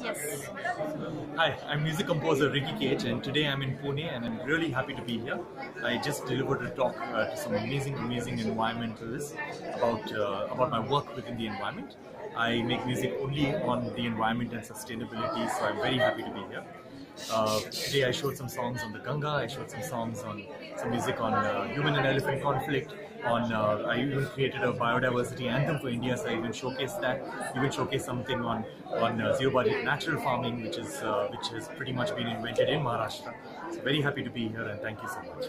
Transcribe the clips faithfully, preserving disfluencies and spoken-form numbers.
Yes. Hi, I'm music composer Ricky Cage, and today I'm in Pune, and I'm really happy to be here. I just delivered a talk uh, to some amazing, amazing environmentalists about uh, about my work within the environment. I make music only on the environment and sustainability, so I'm very happy to be here. Uh, today I showed some songs on the Ganga, I showed some songs on some music on uh, human and elephant conflict, on uh, I even created a biodiversity anthem for India, so I even showcased that, even showcased something on, on uh, zero budget natural farming, which is uh, which has pretty much been invented in Maharashtra. So very happy to be here, and thank you so much.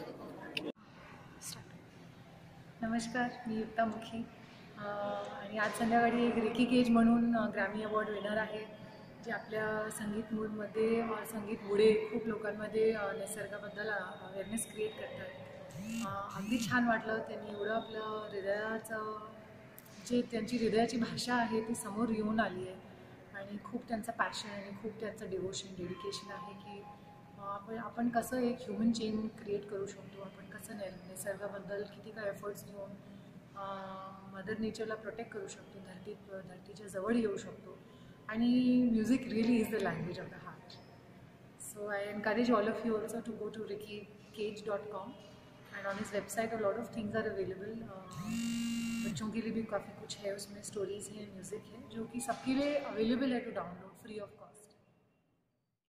नमस्कार, मी युक्ता मुखी आणि आज संध्याकाळी एक रिकी केज म्हणून Grammy award winner आहे, जे आपल्या संगीत मूडमध्ये संगीतमुळे खूप लोकांमध्ये निसर्गाबद्दल अवेअरनेस क्रिएट करतात. अगदी छान वाटलं. त्यांनी एवढं आपलं हृदयाचं जे त्यांची हृदयाची भाषा आहे ती समोर येऊन आली आहे आणि खूप त्यांचं पॅशन आणि खूप त्यांचं डिवोशन डेडिकेशन आहे की आपण आपण कसं एक ह्युमन चेन क्रिएट करू शकतो, आपण कसं नि निसर्गाबद्दल किती काय एफर्ट्स घेऊन मदर नेचरला प्रोटेक्ट करू शकतो, धरती धरतीच्या जवळ येऊ शकतो. आणि music really is the language of the heart. So I encourage all of you also to go to Ricky Kej dot com and on his website a lot of things are available. बच्चों के लिए भी काफ़ी कुछ है, उसमें स्टोरीज़ हैं, music है, जो कि सबके लिए अवेलेबल है to download free of cost.